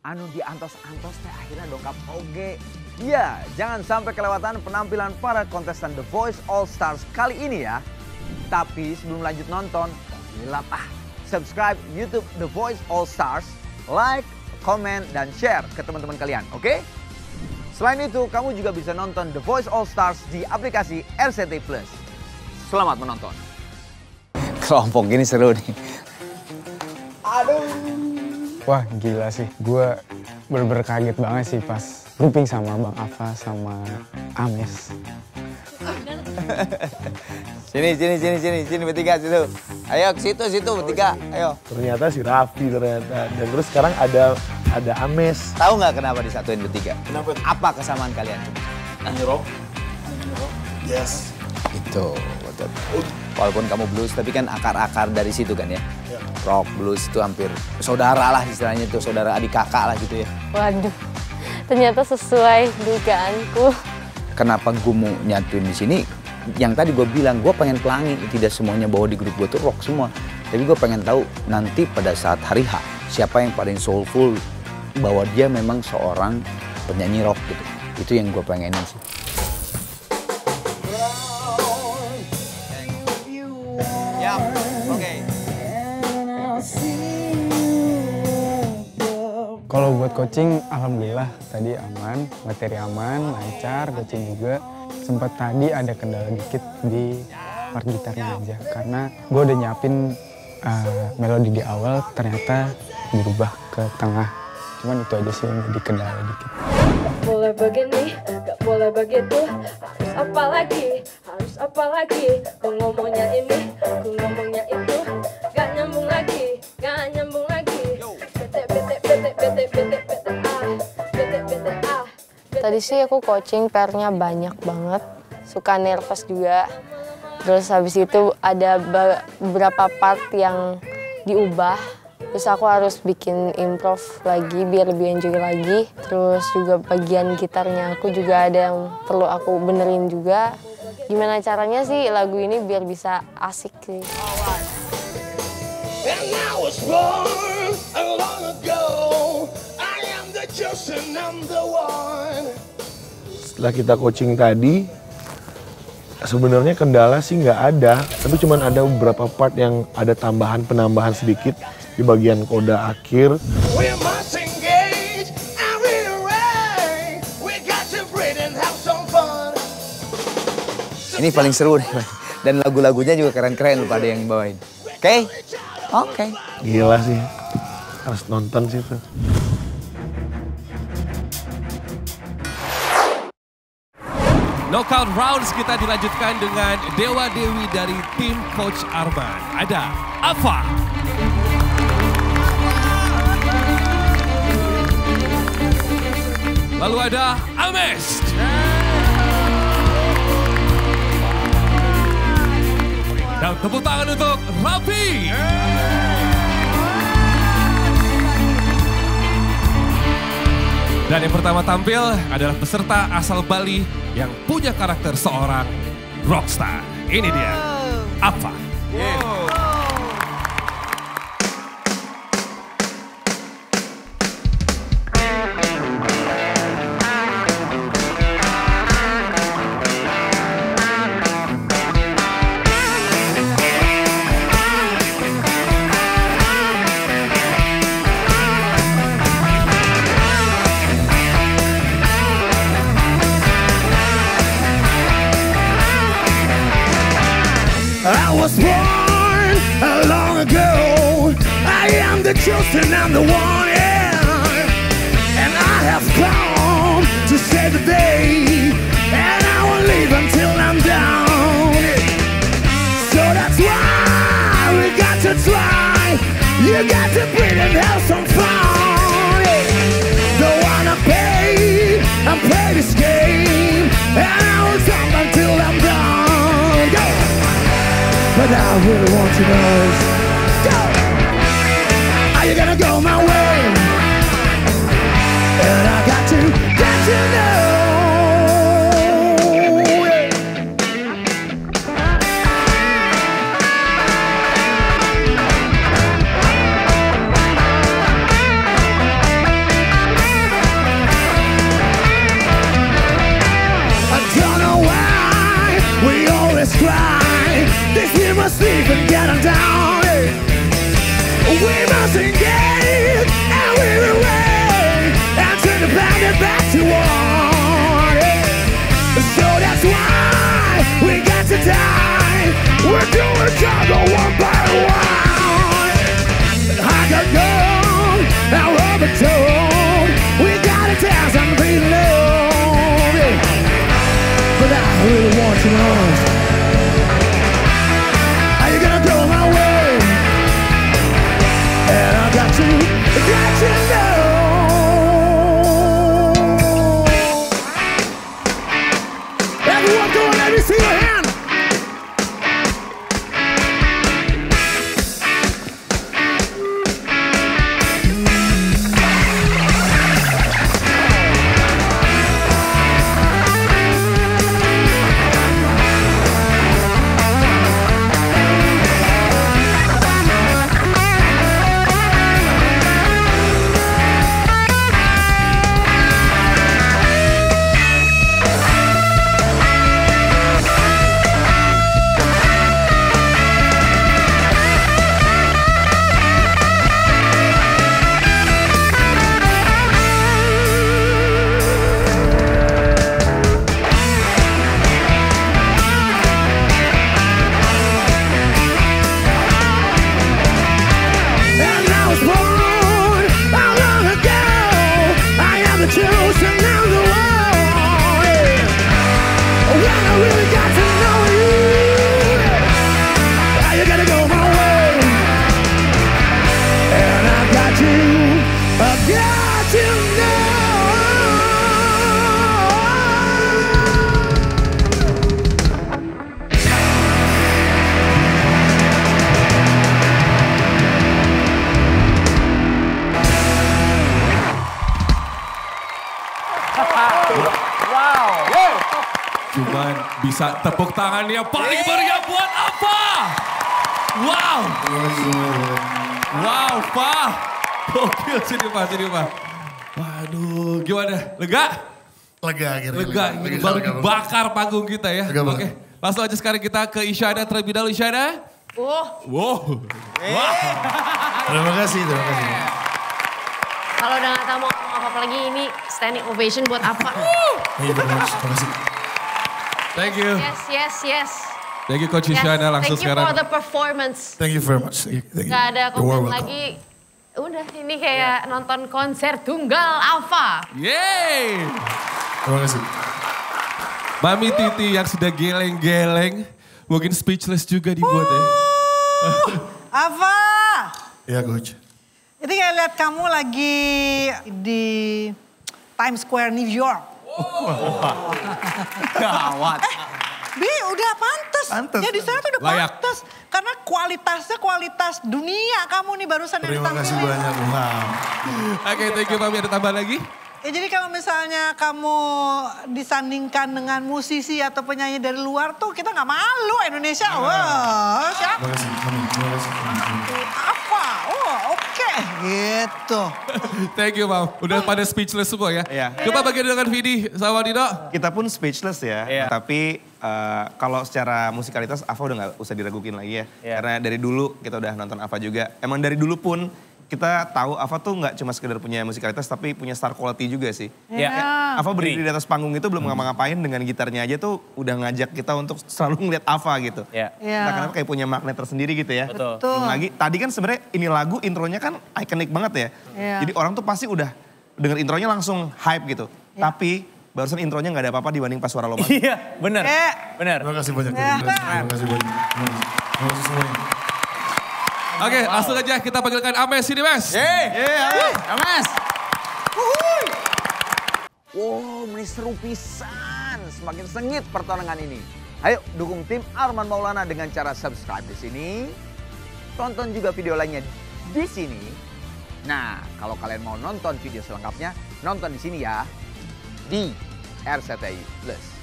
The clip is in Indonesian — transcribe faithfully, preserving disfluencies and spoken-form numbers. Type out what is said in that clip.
anu diantos-antos teh akhirnya dongkap oge. Ya, jangan sampai kelewatan penampilan para kontestan The Voice All Stars kali ini ya. Tapi sebelum lanjut nonton, hilap ah, subscribe YouTube The Voice All Stars, like, komen, dan share ke teman-teman kalian, oke? Okay? Selain itu, kamu juga bisa nonton The Voice All Stars di aplikasi R C T Plus. Selamat menonton. Kelompok ini seru nih. Aduh. Wah gila sih, gue bener-bener kaget banget sih pas grouping sama Bang Ava sama Ames. Sini, sini, sini, sini, sini bertiga situ. Ayo ke situ, situ bertiga, ayo. Ternyata si Raffi ternyata. Dan terus sekarang ada ada Ames. Tahu nggak kenapa disatuin bertiga? Kenapa? Apa kesamaan kalian? Nyerok. Yes. Itu, betul. Walaupun kamu blues, tapi kan akar-akar dari situ kan ya? Ya. Rock, blues itu hampir saudara lah istilahnya itu, saudara adik kakak lah gitu ya. Waduh, ternyata sesuai dugaanku. Kenapa gue mau nyatuin di sini? Yang tadi gue bilang, gue pengen pelangi, tidak semuanya bahwa di grup gue tuh rock semua. Tapi gue pengen tahu nanti pada saat hari H, siapa yang paling soulful, bahwa dia memang seorang penyanyi rock gitu. Itu yang gue pengenin sih. Ya, oke. Kalau buat coaching, alhamdulillah tadi aman, materi aman, lancar, coaching juga. Sempat tadi ada kendala dikit di part gitarnya aja, karena gue udah nyiapin uh, melodi di awal, ternyata berubah ke tengah. Cuman itu aja sih yang jadi kendala dikit. Gak boleh begini, gak boleh begitu, harus apa lagi, harus apa lagi. Kau ngomongnya ini, aku ngomongnya itu, gak nyambung lagi, gak nyambung lagi. Bete, bete, bete, bete, bete, bete, ah, bete, bete, ah. Tadi sih aku coaching, P R-nya banyak banget, suka nervous juga. Terus habis itu ada beberapa part yang diubah. Terus aku harus bikin improv lagi biar lebih enjoy lagi. Terus juga bagian gitarnya aku juga ada yang perlu aku benerin juga. Gimana caranya sih lagu ini biar bisa asik sih. Setelah kita coaching tadi, sebenarnya kendala sih nggak ada, tapi cuma ada beberapa part yang ada tambahan penambahan sedikit di bagian koda akhir. Ini paling seru nih, dan lagu-lagunya juga keren-keren lupa ada yang bawain. Oke? Okay? Oke. Okay. Gila sih, harus nonton sih tuh. Knockout rounds kita dilanjutkan dengan Dewa Dewi dari tim Coach Arman. Ada Ava. Lalu ada Ames. Dan tepuk tangan untuk Raffi. Dan yang pertama tampil adalah peserta asal Bali yang punya karakter seorang rockstar. Ini dia, Ava. Yeah. I was born long ago. I am the chosen, I'm the one, yeah. And I have come to save the day, and I won't leave until I'm down. So that's why we got to try. You got to breathe and have some fun. Don't wanna pay, I'm play this game, and I will jump until I'm done. Go! But I really want to know is, go! Are you gonna go my way? And I got to, got to know. you lost. Are you gonna go my way? And I got to, got to know. Everyone go and let me see your hand. Cuman bisa tepuk tangan yang paling meriah buat apa? Wow. Wow, Pak. Gokil, sini Pak, sini Pak. Waduh, gimana? Lega? Lega akhirnya. Lega, lega. baru lega, dibakar panggung kita ya. Lega, Oke, langsung aja sekarang kita ke Isyana terlebih dahulu. Isyana. Oh, Wow. Wah. Terima kasih, terima kasih. kalau udah gak tahu mau ngomong apa-apa lagi, ini standing ovation buat apa? Thank you very much, terima kasih. Thank you. Yes, yes, yes. Thank you Coach Yes, Isyana langsung thank you sekarang. for the performance. Thank you very much. Thank you. Thank you. Gak ada You're komen welcome. lagi. Udah, ini kayak nonton konser tunggal Alpha. Yeay. Terima kasih. Mami Titi yang sudah geleng-geleng, mungkin speechless juga dibuat ya. Ava, Ya coach. ini kayak lihat kamu lagi di Times Square, New York. Gawat. Eh, Bi, udah pantas. Pantes. Ya di sana tuh udah Layak. pantas. Karena kualitasnya kualitas dunia kamu nih barusan yang Terima kasih ditampilin. banyak. Wow. Oke, thank you Mami. Ada tambahan lagi? Ya jadi kalau misalnya kamu disandingkan dengan musisi atau penyanyi dari luar tuh kita nggak malu Indonesia. Wah, siapa? Terima kasih. Amin. Terima kasih. Apa? Oh, oke. Gitu. Thank you, Mam. Udah pada speechless semua ya. Iya. Coba bagian dengan Vidi sama Dino. Kita pun speechless ya, Iya. tapi eh, kalau secara musikalitas Ava udah gak usah diragukin lagi ya. Iya. Karena dari dulu kita udah nonton Ava juga. Emang dari dulu pun kita tahu Ava tuh nggak cuma sekedar punya musikalitas tapi punya star quality juga sih. Iya. Kayak Ava berdiri di atas panggung itu belum ngapa-ngapain dengan gitarnya aja tuh udah ngajak kita untuk selalu ngeliat Ava gitu. Iya. Iya. Nah, kenapa kayak punya magnet tersendiri gitu ya. Betul. Betul. Belum lagi, tadi kan sebenarnya ini lagu intronya kan ikonik banget ya. Iya. Jadi orang tuh pasti udah denger intronya langsung hype gitu. Tapi barusan intronya nggak ada apa-apa dibanding pas suara lo masuk. Iya, bener. Eh. Bener. Terima kasih banyak. Ya. Terima kasih. Terima kasih banyak. Terima kasih. Terima kasih semuanya. Oke, langsung aja kita panggilkan Ames sini, Mas. Ames. Wow, ini seru pisan. Semakin sengit pertarungan ini. Ayo dukung tim Arman Maulana dengan cara subscribe di sini. Tonton juga video lainnya di sini. Nah, kalau kalian mau nonton video selengkapnya, nonton di sini ya. Di R C T I Plus.